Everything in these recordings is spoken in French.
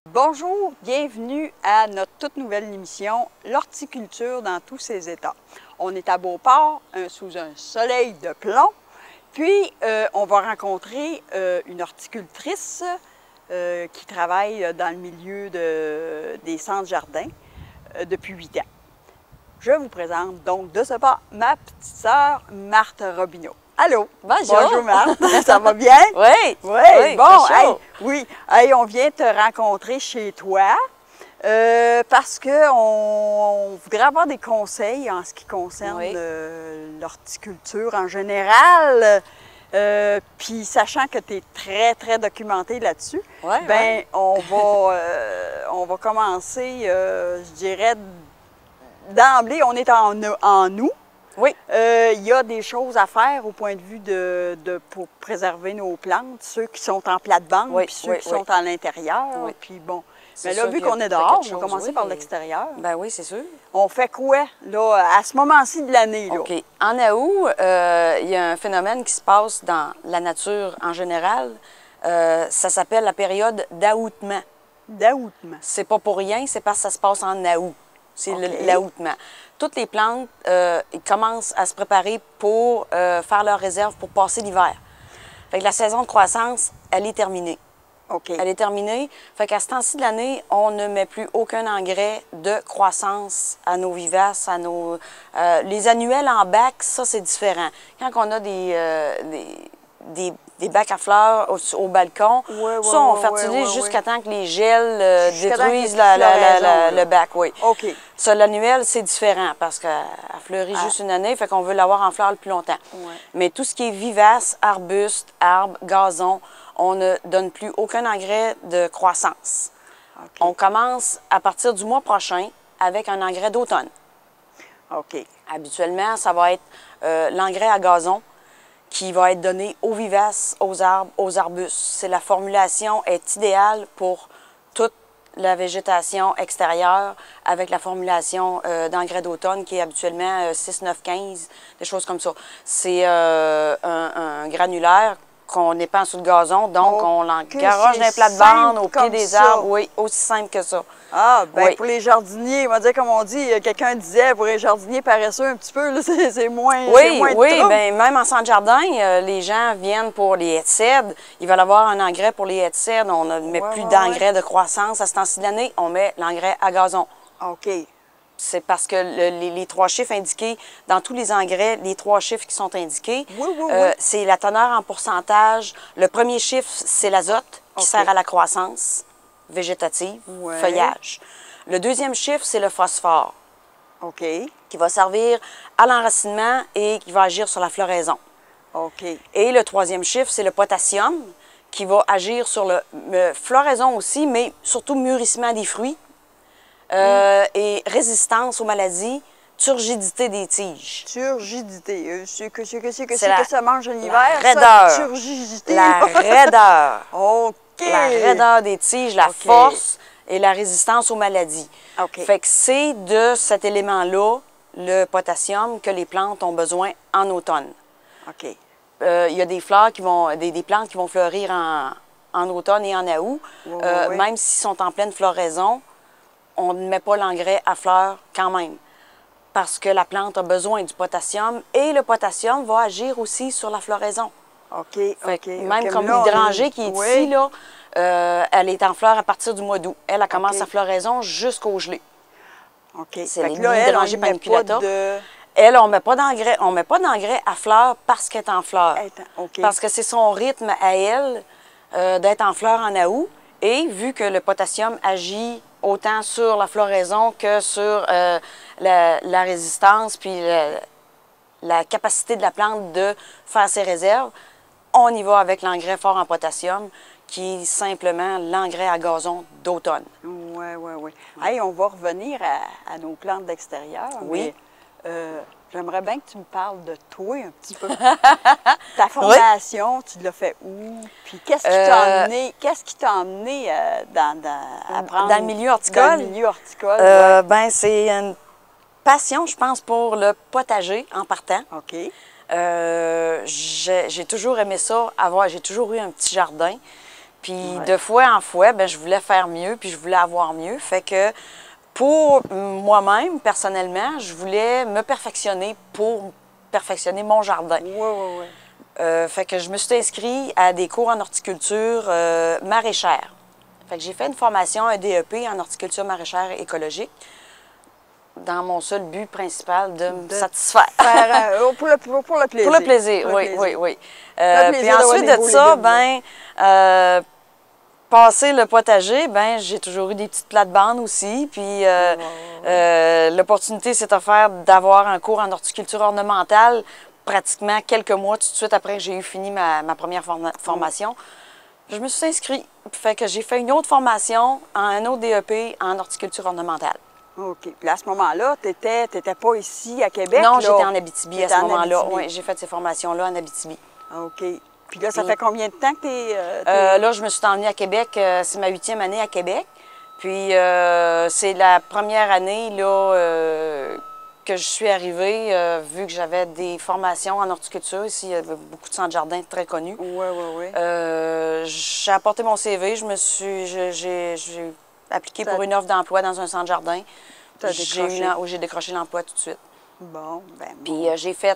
Bonjour, bienvenue à notre toute nouvelle émission, l'horticulture dans tous ses états. On est à Beauport, sous un soleil de plomb, puis on va rencontrer une horticultrice qui travaille dans le milieu des centres jardins depuis 8 ans. Je vous présente donc de ce pas ma petite sœur Marthe Robineau. Allô? Bonjour! Bonjour Marthe, ça va bien? Oui! Oui, bon, hey, oui, hey, on vient te rencontrer chez toi parce qu'on voudrait avoir des conseils en ce qui concerne l'horticulture en général. Puis sachant que tu es très, très documentée là-dessus, ben on va commencer, je dirais, d'emblée, on est en nous. Oui. Il y a des choses à faire au point de vue pour préserver nos plantes, ceux qui sont en plate-bande, puis ceux qui sont à l'intérieur. Puis bon, mais là, vu qu'on est dehors, on va commencer par l'extérieur. Ben oui, c'est sûr. On fait quoi, là, à ce moment-ci de l'année, là? OK. En août, il y a un phénomène qui se passe dans la nature en général. Ça s'appelle la période d'aoûtement. D'aoûtement. C'est pas pour rien, c'est parce que ça se passe en août. C'est l'aoûtement. Toutes les plantes ils commencent à se préparer pour faire leur réserve pour passer l'hiver. Fait que la saison de croissance, elle est terminée. OK. Elle est terminée. Fait qu'à ce temps-ci de l'année, on ne met plus aucun engrais de croissance à nos vivaces, à nos... les annuels en bac, ça, c'est différent. Quand on a des bacs à fleurs au balcon, ça, on fertilise jusqu'à temps que les gels détruisent le bac. Oui. OK. Ça, l'annuel, c'est différent parce qu'elle fleurit juste une année, fait qu'on veut l'avoir en fleurs le plus longtemps. Mais tout ce qui est vivace, arbustes, arbres, gazon, on ne donne plus aucun engrais de croissance. On commence à partir du mois prochain avec un engrais d'automne. OK. Habituellement, ça va être l'engrais à gazon qui va être donné aux vivaces, aux arbres, aux arbustes. C'est la formulation est idéale pour toute la végétation extérieure avec la formulation d'engrais d'automne qui est habituellement 6, 9, 15, des choses comme ça. C'est un granulaire qu'on épand sur le gazon, donc on l'engaroche d'un plate-bande au pied des arbres. Oui, aussi simple que ça. Ah, bien, pour les jardiniers, on va dire, comme on dit, quelqu'un disait, pour les jardiniers paresseux un petit peu, c'est moins Oui, bien, même en centre jardin, les gens viennent pour les haies de cèdre. Ils veulent avoir un engrais pour les haies de cèdre. On ne met plus d'engrais de croissance à ce temps-ci de l'année. On met l'engrais à gazon. OK. C'est parce que les 3 chiffres indiqués dans tous les engrais, les 3 chiffres qui sont indiqués, c'est la teneur en pourcentage. Le premier chiffre, c'est l'azote qui sert à la croissance végétative, feuillage. Le deuxième chiffre, c'est le phosphore, qui va servir à l'enracinement et qui va agir sur la floraison. Et le troisième chiffre, c'est le potassium, qui va agir sur le floraison aussi, mais surtout mûrissement des fruits. Et résistance aux maladies, turgidité des tiges. Turgidité, c'est que ça mange l'hiver, raideur. Turgidité. La raideur. OK. La raideur des tiges, la force et la résistance aux maladies. Fait que c'est de cet élément-là, le potassium, que les plantes ont besoin en automne. Il y a des fleurs qui vont, des plantes qui vont fleurir en automne et en août, même s'ils sont en pleine floraison. On ne met pas l'engrais à fleurs quand même, parce que la plante a besoin du potassium et le potassium va agir aussi sur la floraison. Même comme l'hydrangée qui est ici, là, elle est en fleurs à partir du mois d'août. Elle commence sa floraison jusqu'au gelé. C'est l'hydrangée paniculata. Elle, on ne met pas d'engrais à fleurs parce qu'elle est en fleurs. Parce que c'est son rythme à elle d'être en fleurs en août. Et vu que le potassium agit autant sur la floraison que sur la résistance puis la capacité de la plante de faire ses réserves, on y va avec l'engrais fort en potassium qui est simplement l'engrais à gazon d'automne. Oui. Hey, on va revenir à nos plantes d'extérieur. Oui. J'aimerais bien que tu me parles de toi un petit peu. Ta formation, tu l'as fait où? Puis qu'est-ce qui t'a amené à apprendre dans le milieu horticole? Dans le milieu horticole, ben, c'est une passion, je pense, pour le potager en partant. J'ai toujours aimé ça, j'ai toujours eu un petit jardin. Puis de fois en fois, ben, je voulais faire mieux, puis je voulais avoir mieux. Fait que pour moi-même, personnellement, je voulais me perfectionner pour perfectionner mon jardin. Oui. Fait que je me suis inscrite à des cours en horticulture maraîchère. Fait que j'ai fait une formation, un DEP en horticulture maraîchère écologique, dans mon seul but principal de me satisfaire. Pour le plaisir. Pour le plaisir, oui. Puis ensuite de ça, passer le potager, ben j'ai toujours eu des petites plates-bandes aussi. Puis l'opportunité s'est offerte d'avoir un cours en horticulture ornementale pratiquement quelques mois tout de suite après que j'ai eu fini ma première formation. Je me suis inscrite. Fait que j'ai fait une autre formation, un autre DEP en horticulture ornementale. OK. Puis à ce moment-là, tu n'étais pas ici à Québec? Non, j'étais en Abitibi à ce moment-là. Oui, j'ai fait ces formations-là en Abitibi. OK. Puis là, ça fait combien de temps que tu es... là, je me suis emmenée à Québec. C'est ma 8e année à Québec. Puis c'est la première année là, que je suis arrivée, vu que j'avais des formations en horticulture. Ici, il y avait beaucoup de centres jardins très connus. Oui. J'ai apporté mon CV. J'ai appliqué pour une offre d'emploi dans un centre jardin. J'ai décroché l'emploi tout de suite. Bon, Puis j'ai fait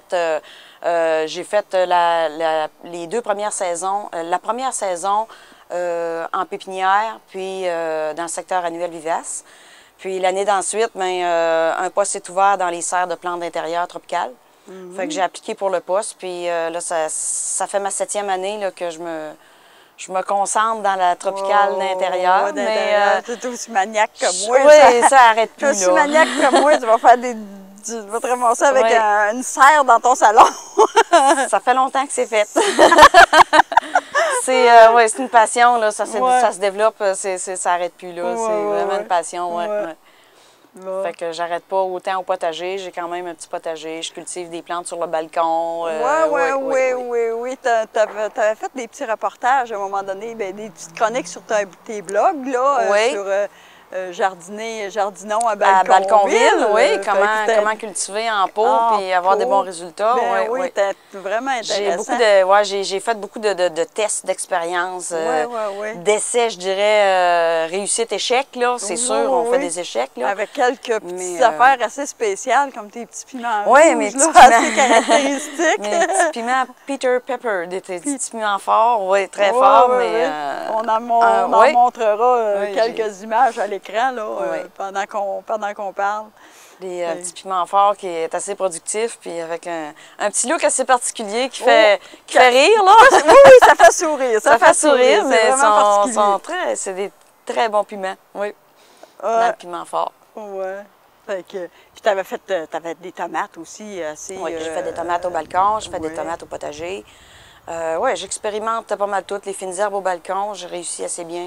les 2 premières saisons. La première saison en pépinière, puis dans le secteur annuel vivace. Puis l'année d'ensuite, un poste s'est ouvert dans les serres de plantes d'intérieur tropicales. Fait que j'ai appliqué pour le poste. Puis là, ça fait ma 7e année là, que je me concentre dans la tropicale d'intérieur. Tu es aussi maniaque comme moi. Oui, ça n'arrête plus. Tu es aussi maniaque comme moi. Tu vas faire tu vas te ramasser avec une serre dans ton salon. Ça fait longtemps que c'est fait. C'est une passion, là. Ça se développe, ça n'arrête plus, là. C'est vraiment une passion, Fait que j'arrête pas autant au potager. J'ai quand même un petit potager. Je cultive des plantes sur le balcon. Oui. Tu avais fait des petits reportages à un moment donné, des petites chroniques sur tes blogs, là, sur jardinons à Balconville. Oui, comment cultiver en pot puis avoir des bons résultats. Oui, c'était vraiment intéressant. J'ai fait beaucoup de tests, d'expériences, d'essais, je dirais, réussite-échec, là. C'est sûr, on fait des échecs, là. Avec quelques petites affaires assez spéciales, comme tes petits piments rouges, mes petits piments assez caractéristiques. Mes petits piments Peter Pepper, des petits piments forts, très forts, mais... On en montrera quelques images à l'écran, là, pendant qu'on parle. Des petits piments forts qui est assez productif, puis avec un petit look assez particulier qui fait rire, là. Oui, ça fait sourire. Ça fait sourire, mais c'est des très bons piments, dans le piment fort. Oui. Puis tu avais des tomates aussi assez... Oui, j'ai fait des tomates au balcon, j'ai fait des tomates au potager. J'expérimente pas mal toutes. Les fines herbes au balcon, j'ai réussi assez bien.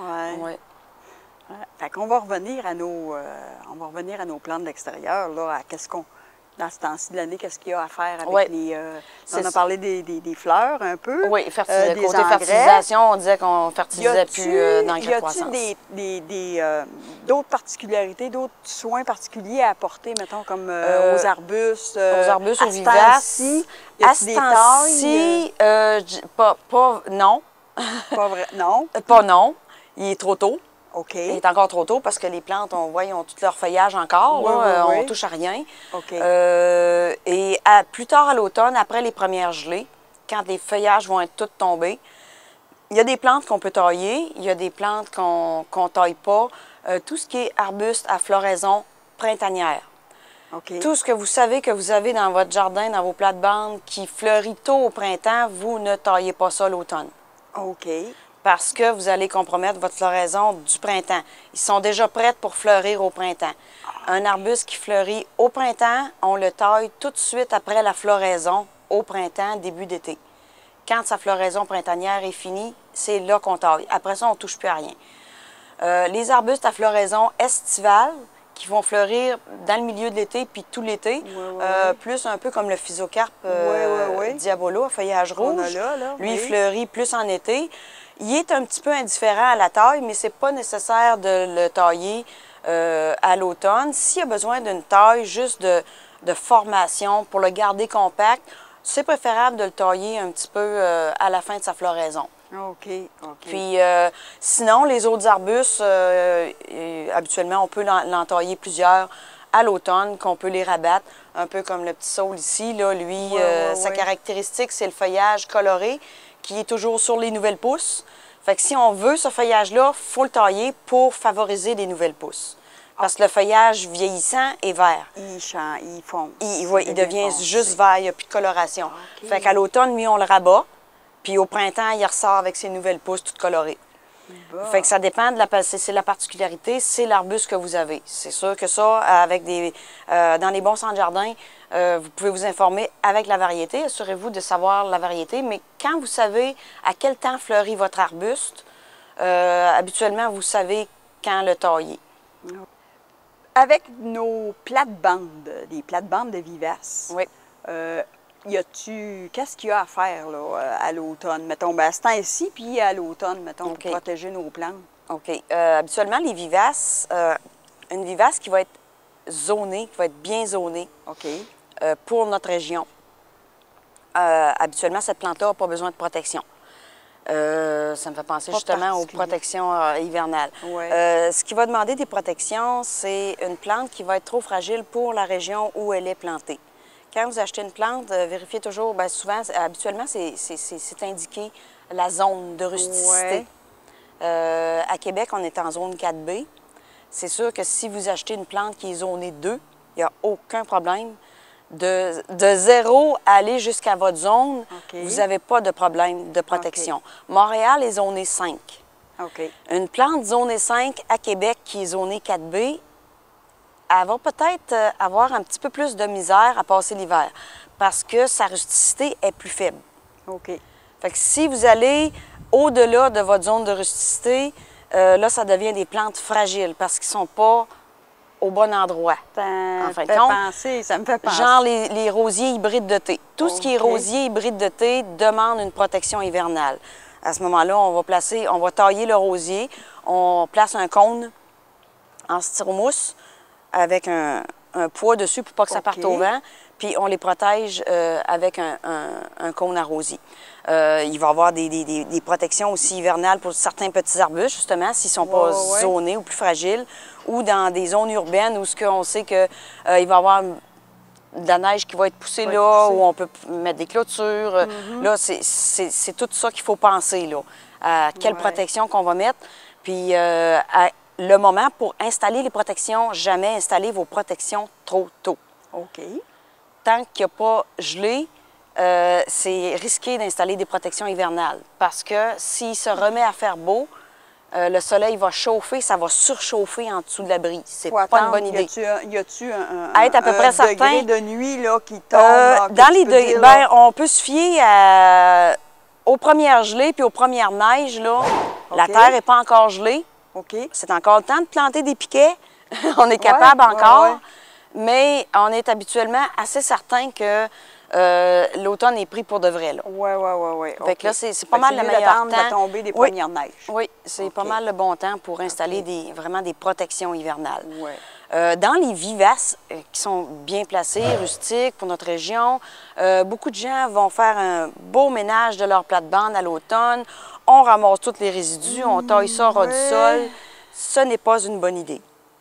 Fait qu'on va revenir à nos plantes d'extérieur, là, dans ce temps-ci de l'année, qu'est-ce qu'il y a à faire avec les... on a parlé des fleurs un peu. Oui, côté fertilisation, on disait qu'on fertilisait plus d'engrais de croissance. Y a-t-il d'autres particularités, d'autres soins particuliers à apporter, mettons, comme aux arbustes? Aux arbustes, aux vivaces. À ce temps-ci, non. Pas vrai? Non? Pas non. Il est trop tôt. OK. Il est encore trop tôt parce que les plantes, on voit, ils ont tout leur feuillage encore. On ne touche à rien. OK. Et plus tard à l'automne, après les premières gelées, quand les feuillages vont être tous tombés, il y a des plantes qu'on peut tailler, il y a des plantes qu'on ne taille pas. Tout ce qui est arbuste à floraison printanière. OK. Tout ce que vous savez que vous avez dans votre jardin, dans vos plates-bandes, qui fleurit tôt au printemps, vous ne taillez pas ça l'automne. OK. Parce que vous allez compromettre votre floraison du printemps. Ils sont déjà prêts pour fleurir au printemps. Un arbuste qui fleurit au printemps, on le taille tout de suite après la floraison au printemps, début d'été. Quand sa floraison printanière est finie, c'est là qu'on taille. Après ça, on ne touche plus à rien. Les arbustes à floraison estivale, qui vont fleurir dans le milieu de l'été puis tout l'été, plus un peu comme le physocarpe diabolo à feuillage rouge. Lui, il fleurit plus en été. Il est un petit peu indifférent à la taille, mais c'est pas nécessaire de le tailler à l'automne. S'il y a besoin d'une taille juste de formation pour le garder compact, c'est préférable de le tailler un petit peu à la fin de sa floraison. OK, OK. Puis sinon, les autres arbustes, habituellement, on peut l'entailler plusieurs à l'automne, qu'on peut les rabattre, un peu comme le petit saule ici. Là, lui, sa caractéristique, c'est le feuillage coloré qui est toujours sur les nouvelles pousses. Fait que si on veut ce feuillage-là, il faut le tailler pour favoriser les nouvelles pousses. Parce que le feuillage vieillissant est vert. Il fond. Il devient juste vert, il n'y a plus de coloration. Okay. Fait qu'à l'automne, lui, on le rabat. Puis au printemps, il ressort avec ses nouvelles pousses toutes colorées. Bon. Fait que ça dépend de c'est la particularité, c'est l'arbuste que vous avez. C'est sûr que ça, avec dans les bons centres de jardin, vous pouvez vous informer avec la variété. Assurez-vous de savoir la variété. Mais quand vous savez à quel temps fleurit votre arbuste, habituellement, vous savez quand le tailler. Avec nos plates-bandes, les plates-bandes de vivaces, oui. Qu'est-ce qu'il y a à faire là, à l'automne, mettons, à ce temps-ci, puis à l'automne, mettons, pour protéger nos plantes? OK. Habituellement, les vivaces, une vivace qui va être zonée, qui va être bien zonée pour notre région. Habituellement, cette plante-là n'a pas besoin de protection. Ça me fait penser justement aux protections hivernales. Ouais. Ce qui va demander des protections, c'est une plante qui va être trop fragile pour la région où elle est plantée. Quand vous achetez une plante, vérifiez toujours, bien souvent, habituellement, c'est indiqué la zone de rusticité. Ouais. À Québec, on est en zone 4B. C'est sûr que si vous achetez une plante qui est zonée 2, il n'y a aucun problème. De 0 à aller jusqu'à votre zone, vous n'avez pas de problème de protection. Montréal est zonée 5. Une plante zonée 5 à Québec qui est zonée 4B, elle va peut-être avoir un petit peu plus de misère à passer l'hiver parce que sa rusticité est plus faible. Fait que si vous allez au-delà de votre zone de rusticité, là, ça devient des plantes fragiles parce qu'ils ne sont pas au bon endroit. En fin de compte, ça me fait penser. Genre les rosiers hybrides de thé. Tout ce qui est rosier hybride de thé demande une protection hivernale. À ce moment-là, on va tailler le rosier, on place un cône en styromousse avec un poids dessus pour pas que ça parte au vent, puis on les protège avec un cône à rosier. Il va y avoir des protections aussi hivernales pour certains petits arbustes, justement, s'ils ne sont pas zonés ou plus fragiles, ou dans des zones urbaines où on sait qu'il va y avoir de la neige qui va être poussée là, où on peut mettre des clôtures. Là, c'est tout ça qu'il faut penser, là, à quelle protection qu'on va mettre. Puis, le moment pour installer les protections, jamais installer vos protections trop tôt. Tant qu'il n'y a pas gelé, c'est risqué d'installer des protections hivernales parce que s'il se remet à faire beau, le soleil va chauffer, ça va surchauffer en dessous de l'abri. C'est pas une bonne idée. Y a-tu un degré de nuit là, qui tombe? Dans les degrés, on peut se fier aux premières gelées puis aux premières neiges. Là. La terre n'est pas encore gelée. C'est encore le temps de planter des piquets. On est capable encore. Mais on est habituellement assez certain que l'automne est pris pour de vrai. Fait que là, c'est pas mal le meilleur temps. De tomber des premières neiges. Oui, c'est pas mal le bon temps pour installer vraiment des protections hivernales. Dans les vivaces qui sont bien placées, rustiques pour notre région, beaucoup de gens vont faire un beau ménage de leur plate-bande à l'automne. On ramasse tous les résidus, on taille ça ras du sol. Ce n'est pas une bonne idée.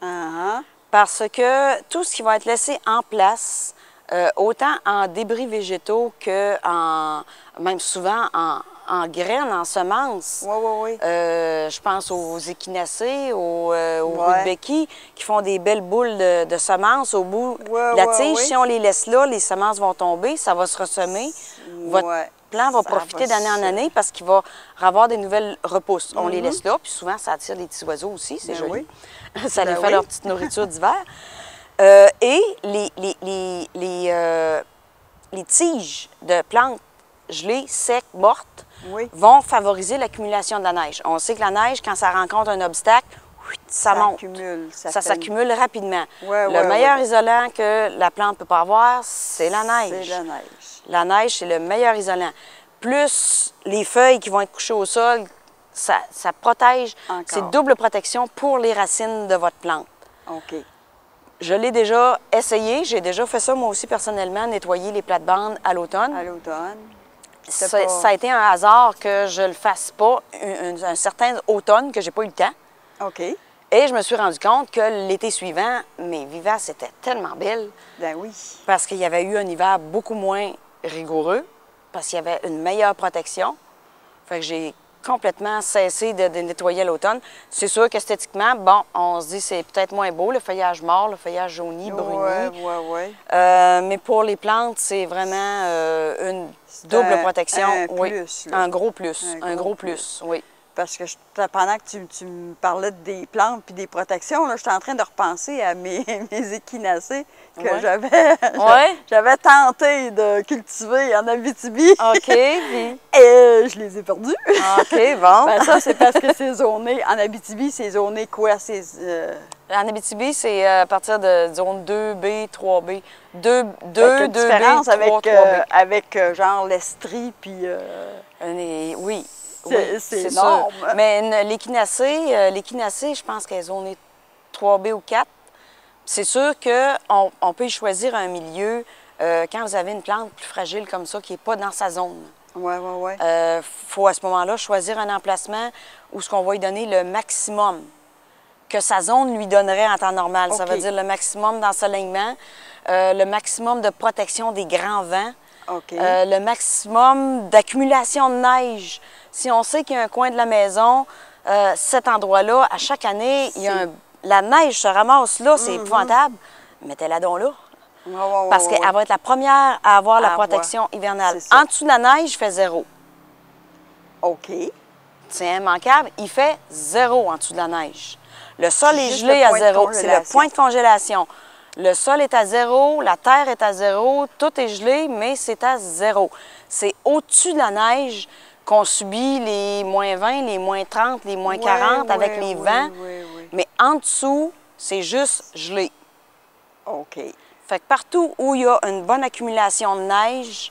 Parce que tout ce qui va être laissé en place, autant en débris végétaux que même souvent en graines, en semences. Je pense aux échinacées, aux rudbeckies, qui font des belles boules de semences au bout de la tige. Si on les laisse là, les semences vont tomber, ça va se ressemer. Votre plant va profiter d'année en année parce qu'il va avoir des nouvelles repousses. On les laisse là, puis souvent, ça attire des petits oiseaux aussi, c'est joli. Ça leur fait leur petite nourriture d'hiver. Et les tiges de plantes gelées, secs, mortes, vont favoriser l'accumulation de la neige. On sait que la neige, quand ça rencontre un obstacle, ça monte. Ça s'accumule rapidement. Le meilleur isolant que la plante ne peut pas avoir, c'est la neige. La neige, c'est le meilleur isolant. Plus les feuilles qui vont être couchées au sol, ça protège. C'est double protection pour les racines de votre plante. Je l'ai déjà essayé. J'ai déjà fait ça, moi aussi, personnellement, nettoyer les plates-bandes à l'automne. Ça a été un hasard que je le fasse pas un certain automne que j'ai pas eu le temps. OK. Et je me suis rendu compte que l'été suivant, mes vivaces étaient tellement belles. Ben oui. Parce qu'il y avait eu un hiver beaucoup moins rigoureux, parce qu'il y avait une meilleure protection. Fait que j'ai complètement cessé de nettoyer à l'automne. C'est sûr qu'esthétiquement, bon, on se dit c'est peut-être moins beau, le feuillage mort, le feuillage jauni, bruni. Oui. Mais pour les plantes, c'est vraiment une double protection. Un gros plus. Un gros plus, oui. Parce que pendant que tu me parlais des plantes puis des protections, là, j'étais en train de repenser à mes échinacées que j'avais tenté de cultiver en Abitibi. OK. Et je les ai perdus. OK, bon. Ben, ça, c'est parce que c'est zoné. En Abitibi, c'est zoné quoi? En Abitibi, c'est à partir de zone 2B, 3B. 2B, différence 3, 3B. avec genre l'Estrie, puis... Oui. C'est énorme. Sûr. Mais l'échinacée, je pense qu'elle est zonée 3B ou 4. C'est sûr qu'on peut y choisir un milieu quand vous avez une plante plus fragile comme ça qui n'est pas dans sa zone. Oui. Faut à ce moment-là choisir un emplacement où ce qu'on va lui donner le maximum que sa zone lui donnerait en temps normal. Okay. Ça veut dire le maximum d'ensoleillement, le maximum de protection des grands vents, le maximum d'accumulation de neige. Si on sait qu'il y a un coin de la maison, cet endroit-là, à chaque année, la neige se ramasse là, c'est épouvantable. Mettez-la donc là. Parce qu'elle va être la première à avoir la protection hivernale. En dessous de la neige, il fait 0. OK. C'est immanquable. Il fait 0 en dessous de la neige. Le sol est gelé à 0. C'est le point de congélation. Le sol est à 0, la terre est à 0, tout est gelé, mais c'est à 0. C'est au-dessus de la neige qu'on subit les moins 20, les moins 30, les moins 40 avec les vents. Mais en dessous, c'est juste gelé. OK. Fait que partout où il y a une bonne accumulation de neige,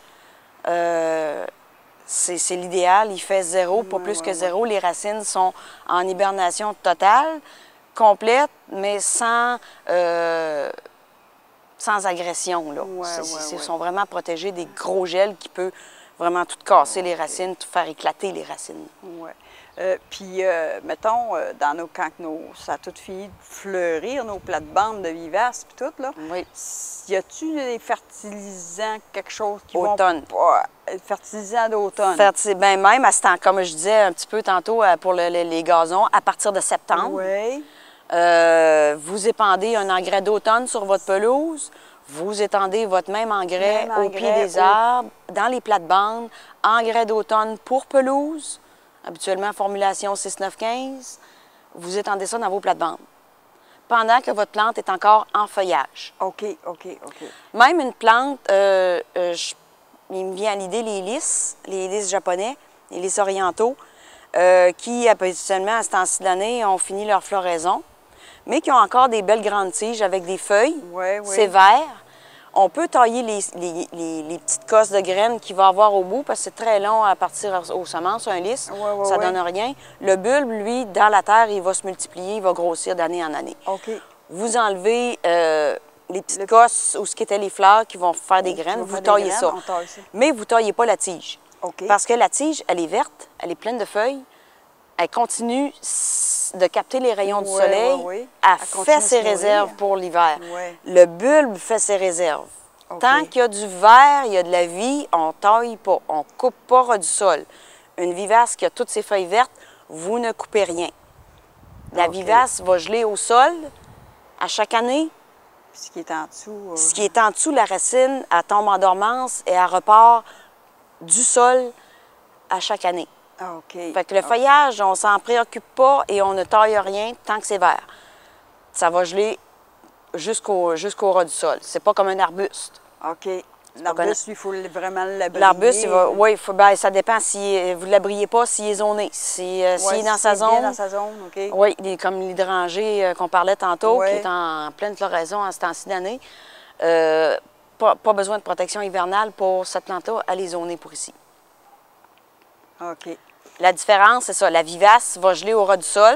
c'est l'idéal. Il fait 0, pas plus que 0. Les racines sont en hibernation totale, complète, mais sans agression. Ils sont vraiment protégés des gros gels qui peuvent vraiment tout casser les racines, tout faire éclater les racines. Oui. Puis, mettons, quand ça a tout fini de fleurir, nos plates-bandes de vivaces, puis tout, là, y a-tu des fertilisants, quelque chose qui automne. Fertilisants d'automne? Bien, même, comme je disais un petit peu tantôt pour les gazons, à partir de septembre, vous épandez un engrais d'automne sur votre pelouse, vous étendez votre même engrais au pied des arbres, dans les plates-bandes, engrais d'automne pour pelouse, habituellement formulation 6-9-15, vous étendez ça dans vos plates-bandes, pendant que votre plante est encore en feuillage. OK. Même une plante, il me vient à l'idée les lys japonais, les lys orientaux, qui habituellement à ce temps-ci de l'année ont fini leur floraison, mais qui ont encore des belles grandes tiges avec des feuilles. C'est vert. On peut tailler les petites cosses de graines qu'il va avoir au bout, parce que c'est très long à partir aux semences, un lys. Ça donne rien. Le bulbe, lui, dans la terre, il va se multiplier, il va grossir d'année en année. Vous enlevez les petites cosses ou ce qui étaient les fleurs qui vont faire des graines, vous taillez ça. Mais vous ne taillez pas la tige. Parce que la tige, elle est verte, elle est pleine de feuilles, elle continue de capter les rayons du soleil, elle fait ses réserves pour l'hiver. Le bulbe fait ses réserves. Tant qu'il y a du vert, il y a de la vie, on ne taille pas, on ne coupe pas ras du sol. Une vivace qui a toutes ses feuilles vertes, vous ne coupez rien. La vivace va geler au sol à chaque année. Ce qui est en dessous... Ce qui est en dessous, la racine, elle tombe en dormance et elle repart du sol à chaque année. Fait que le feuillage, on ne s'en préoccupe pas et on ne taille rien tant que c'est vert. Ça va geler jusqu'au ras du sol. C'est pas comme un arbuste. OK. L'arbuste, lui, il faut vraiment l'abrier. L'arbuste, oui, ça dépend. Si vous ne l'abriez pas, s'il est zoné. S'il est dans sa zone. Dans sa zone, OK. Oui, comme l'hydrangée qu'on parlait tantôt, qui est en pleine floraison en ce temps-ci d'année. Pas besoin de protection hivernale pour cette plante-là. Elle est zonée pour ici. OK. La différence, c'est ça. La vivace va geler au ras du sol.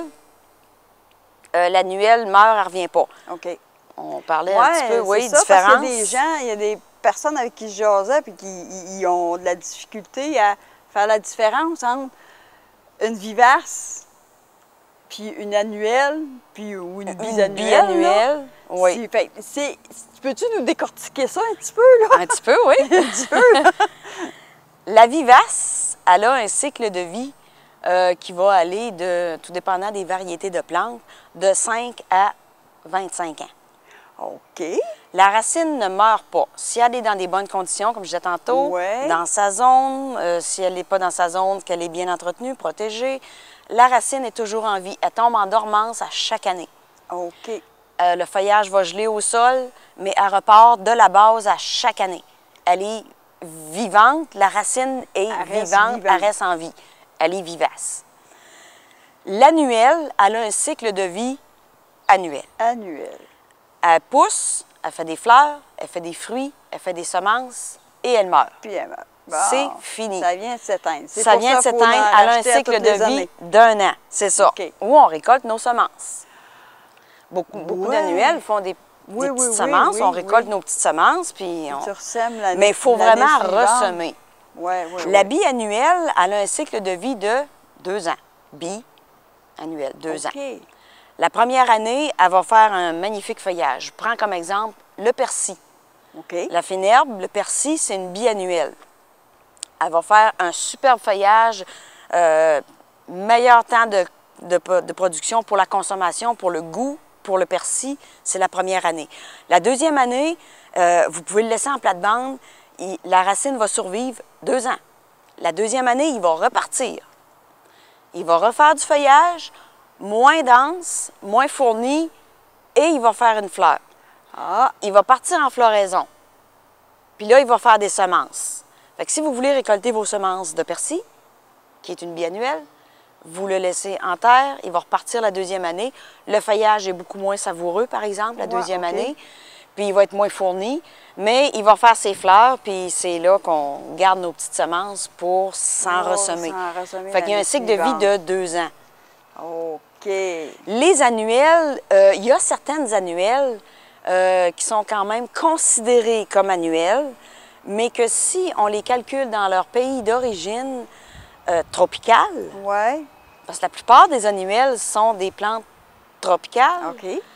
L'annuelle meurt, elle ne revient pas. OK. On parlait un petit peu, différence. Il y a des personnes avec qui je jasais puis qui ont de la difficulté à faire la différence entre une vivace puis une annuelle, ou une bisannuelle. Biannuelle, oui. Peux-tu nous décortiquer ça un petit peu, là? Un petit peu, oui. Un petit peu, là. La vivace, elle a un cycle de vie qui va aller, tout dépendant des variétés de plantes, de 5 à 25 ans. OK. La racine ne meurt pas. Si elle est dans des bonnes conditions, comme je disais tantôt, ouais. dans sa zone, si elle n'est pas dans sa zone, qu'elle est bien entretenue, protégée, la racine est toujours en vie. Elle tombe en dormance à chaque année. OK. Le feuillage va geler au sol, mais elle repart de la base à chaque année. Elle est vivante, la racine est vivante, elle reste en vie. Elle est vivace. L'annuelle, elle a un cycle de vie annuel. Annuel. Elle pousse, elle fait des fleurs, elle fait des fruits, elle fait des semences et elle meurt. Puis elle meurt. Bon, c'est fini. Ça vient de s'éteindre. Ça vient de s'éteindre. Elle a un cycle de vie d'1 an. C'est ça. Okay. Où on récolte nos semences. Beaucoup d'annuels font des petites semences. On récolte nos petites semences. Puis tu ressèmes la mais il faut vraiment ressemer. La Oui. biannuelle, elle a un cycle de vie de 2 ans. Biannuelle, 2 ans. La première année, elle va faire un magnifique feuillage. Je prends comme exemple le persil. La fine herbe, le persil, c'est une biannuelle. Elle va faire un superbe feuillage, meilleur temps de production pour la consommation, pour le goût, pour le persil, c'est la première année. La deuxième année, vous pouvez le laisser en plate-bande, la racine va survivre 2 ans. La deuxième année, il va repartir. Il va refaire du feuillage, moins dense, moins fourni, et il va faire une fleur. Il va partir en floraison. Puis là, il va faire des semences. Fait que si vous voulez récolter vos semences de persil, qui est une biannuelle, vous le laissez en terre, il va repartir la deuxième année. Le feuillage est beaucoup moins savoureux, par exemple, la deuxième année. Puis il va être moins fourni, mais il va faire ses fleurs, puis c'est là qu'on garde nos petites semences pour s'en ressemer. Fait qu'il y a un cycle de vie de 2 ans. OK. Les annuelles, il y a certaines annuelles qui sont quand même considérées comme annuelles, mais que si on les calcule dans leur pays d'origine tropical, parce que la plupart des annuelles sont des plantes tropicales,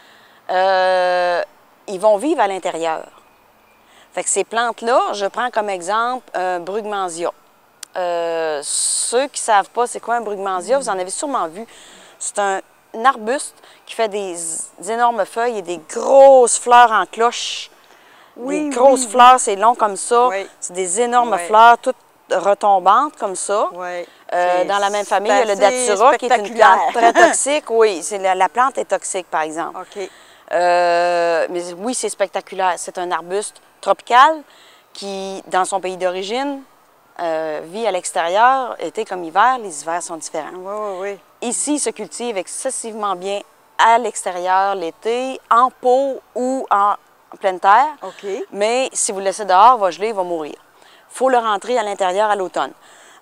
ils vont vivre à l'intérieur. Fait que ces plantes-là, je prends comme exemple un brugmansia. Ceux qui ne savent pas c'est quoi un brugmansia, vous en avez sûrement vu. C'est un arbuste qui fait des énormes feuilles et des grosses fleurs en cloche. Des grosses fleurs, c'est long comme ça. C'est des énormes fleurs, toutes retombantes comme ça. Dans la même famille, il y a le datura, qui est une plante très toxique. Oui, la plante est toxique, par exemple. Mais oui, c'est spectaculaire. C'est un arbuste tropical qui, dans son pays d'origine, vit à l'extérieur, été comme hiver. Les hivers sont différents. Ici, il se cultive excessivement bien à l'extérieur l'été, en pot ou en pleine terre. Mais si vous le laissez dehors, il va geler, il va mourir. Il faut le rentrer à l'intérieur à l'automne.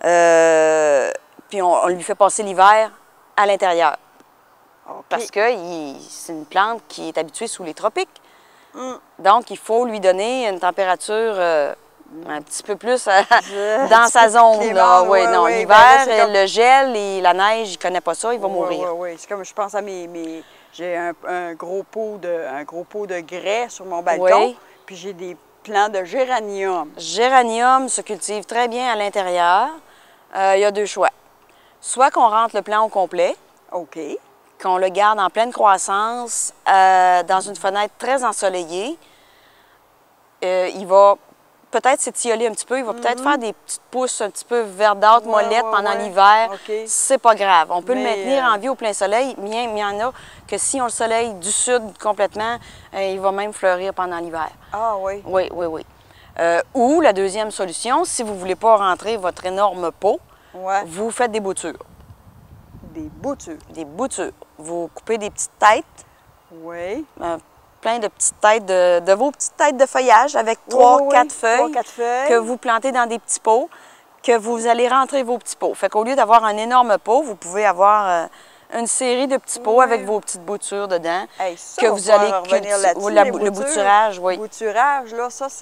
Puis on lui fait passer l'hiver à l'intérieur. Parce que c'est une plante qui est habituée sous les tropiques. Donc, il faut lui donner une température un petit peu plus dans sa zone. L'hiver, le gel et la neige, il ne connaît pas ça, il va mourir. C'est comme, je pense à j'ai un gros pot de grès sur mon balcon, puis j'ai des plants de géranium. Géranium se cultive très bien à l'intérieur. Il y a 2 choix. Soit qu'on rentre le plant au complet, qu'on le garde en pleine croissance dans une fenêtre très ensoleillée. Il va peut-être s'étioler un petit peu, il va peut-être faire des petites pousses un petit peu verdâtres, mollettes pendant l'hiver. C'est pas grave. On peut le maintenir en vie au plein soleil, mais il y en a que si on le soleille du sud complètement, il va même fleurir pendant l'hiver. Oui. Ou la deuxième solution, si vous ne voulez pas rentrer votre énorme pot, vous faites des boutures. Des boutures? Des boutures. Vous coupez des petites têtes. Plein de petites têtes, de vos petites têtes de feuillage avec 3-4 feuilles que vous plantez dans des petits pots, que vous allez rentrer vos petits pots. Fait qu'au lieu d'avoir un énorme pot, vous pouvez avoir une série de petits pots avec vos petites boutures dedans que vous allez cultiver. Le bouturage, Le bouturage, là, ça,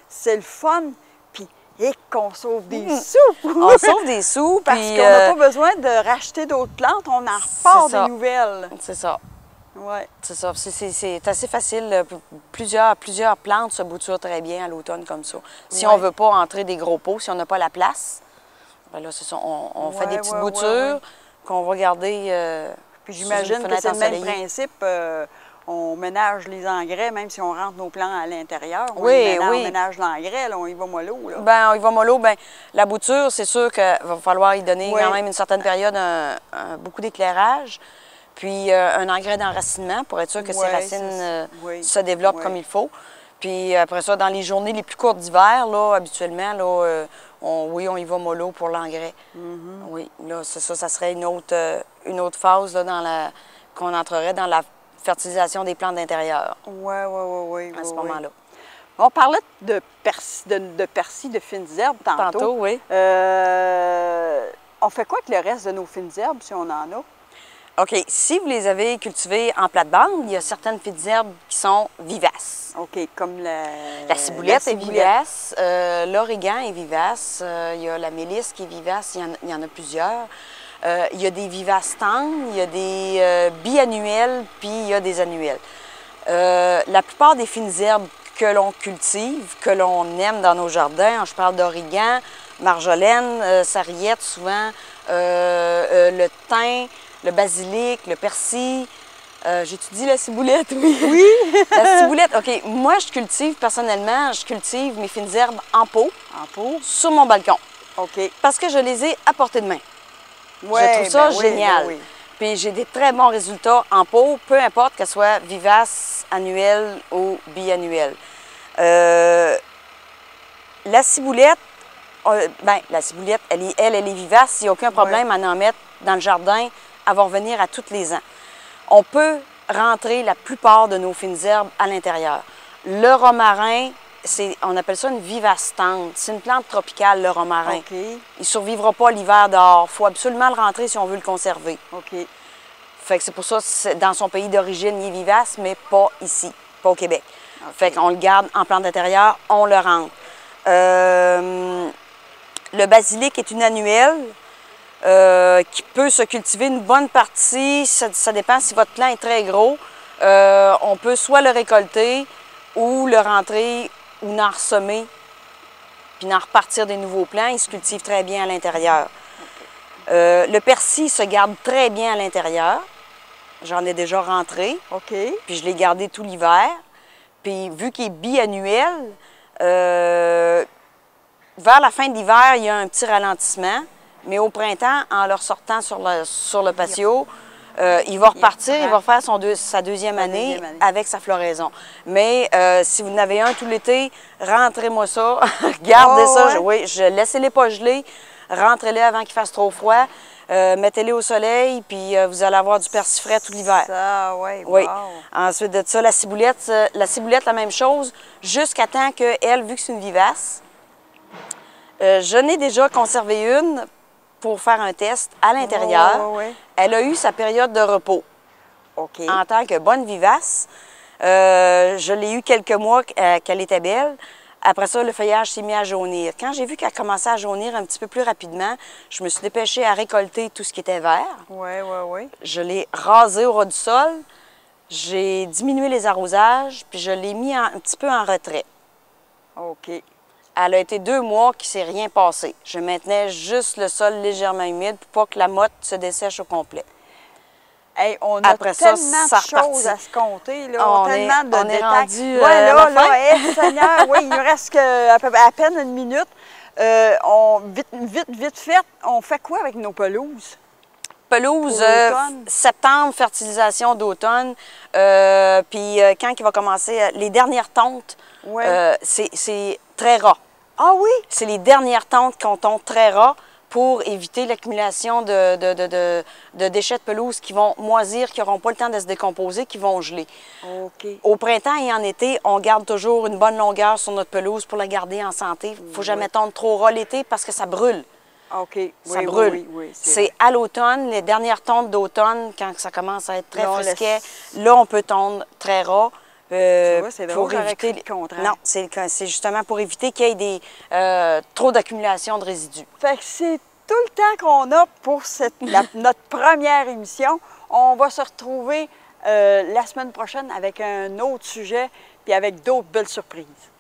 c'est le fun, puis et qu'on sauve des sous! On sauve des sous, parce qu'on n'a pas besoin de racheter d'autres plantes, on en repart des nouvelles. C'est ça. Oui. C'est ça. C'est assez facile. Plusieurs plantes se bouturent très bien à l'automne comme ça. Si on ne veut pas entrer des gros pots, si on n'a pas la place, bien là, c'est ça. On fait des petites boutures qu'on va garder. Puis j'imagine que c'est le même principe. On ménage les engrais, même si on rentre nos plants à l'intérieur. On ménage l'engrais, on y va mollo. Bien, on y va mollo. Bien, la bouture, c'est sûr qu'il va falloir y donner quand même une certaine période beaucoup d'éclairage. Puis un engrais d'enracinement pour être sûr que ces racines se développent comme il faut. Puis après ça, dans les journées les plus courtes d'hiver, là, habituellement, là, on y va mollo pour l'engrais. Oui, là, c'est ça, ça serait une autre phase là, qu'on entrerait dans la fertilisation des plantes d'intérieur. Oui. À ce moment-là. On parlait de persil, de fines herbes tantôt. Tantôt, oui. On fait quoi avec le reste de nos fines herbes, si on en a? OK. Si vous les avez cultivées en plate-bande, il y a certaines fines herbes qui sont vivaces. OK, comme la ciboulette est vivace, l'origan est vivace, il y a la mélisse qui est vivace, il y en a plusieurs. Il y a des vivaces tendres, il y a des biannuels, puis il y a des annuels. La plupart des fines herbes que l'on cultive, que l'on aime dans nos jardins, je parle d'origan, marjolaine, sarriette souvent, le thym, le basilic, le persil. J'étudie la ciboulette, oui. La ciboulette, OK. Moi, personnellement, je cultive mes fines herbes en pot. En pot? Sur mon balcon. OK. Parce que je les ai à portée de main. Je trouve ça génial. Puis j'ai des très bons résultats en pot, peu importe qu'elle soit vivace, annuelle ou biannuelle. La ciboulette, elle est vivace. Il n'y a aucun problème à en mettre dans le jardin. Elle va revenir à tous les ans. On peut rentrer la plupart de nos fines herbes à l'intérieur. Le romarin, on appelle ça une vivace tendre. C'est une plante tropicale, le romarin. OK. Il ne survivra pas l'hiver dehors. Il faut absolument le rentrer si on veut le conserver. OK. Fait que c'est pour ça que dans son pays d'origine, il est vivace, mais pas ici, pas au Québec. Okay. Fait qu'on le garde en plante d'intérieur, on le rentre. Le basilic est une annuelle. Qui peut se cultiver une bonne partie, ça dépend si votre plant est très gros. On peut soit le récolter ou le rentrer ou en ressemer, puis en repartir des nouveaux plants. Il se cultive très bien à l'intérieur. Le persil se garde très bien à l'intérieur. J'en ai déjà rentré. OK. Puis je l'ai gardé tout l'hiver. Puis vu qu'il est biannuel, vers la fin de l'hiver, il y a un petit ralentissement. Mais au printemps, en le sortant sur le patio, il va repartir, il va faire sa deuxième année avec sa floraison. Mais si vous en avez un tout l'été, rentrez-moi ça, gardez ça. Laissez-les pas geler, rentrez-les avant qu'il fasse trop froid, mettez-les au soleil, puis vous allez avoir du persil frais tout l'hiver. Oui. Ensuite de ça, la ciboulette, la même chose, jusqu'à temps qu'elle, vu que c'est une vivace, je n'ai déjà conservé une pour faire un test à l'intérieur. Elle a eu sa période de repos. OK. En tant que bonne vivace. Je l'ai eu quelques mois qu'elle était belle. Après ça, le feuillage s'est mis à jaunir. Quand j'ai vu qu'elle commençait à jaunir un petit peu plus rapidement, je me suis dépêchée à récolter tout ce qui était vert. Oui. Je l'ai rasé au ras du sol. J'ai diminué les arrosages, puis je l'ai mis un petit peu en retrait. OK. Elle a été 2 mois qu'il ne s'est rien passé. Je maintenais juste le sol légèrement humide pour pas que la motte se dessèche au complet. Hey, on a tellement de choses à se compter, là, tellement de détails. Rendu, Seigneur, oui, il nous reste à peine une minute. Vite fait, on fait quoi avec nos pelouses? Pelouse, septembre, fertilisation d'automne. Puis quand il va commencer, les dernières tontes, c'est très ras. Ah oui? C'est les dernières tontes qu'on tonte très ras pour éviter l'accumulation de déchets de pelouse qui vont moisir, qui n'auront pas le temps de se décomposer, qui vont geler. OK. Au printemps et en été, on garde toujours une bonne longueur sur notre pelouse pour la garder en santé. Il ne faut jamais tondre trop ras l'été parce que ça brûle. OK. Ça brûle. C'est à l'automne, les dernières tontes d'automne, quand ça commence à être très frisquet, là, on peut tondre très ras. c'est drôle, pour éviter le contraire. Non, c'est justement pour éviter qu'il y ait trop d'accumulation de résidus. Fait que c'est tout le temps qu'on a pour notre première émission. On va se retrouver la semaine prochaine avec un autre sujet puis avec d'autres belles surprises.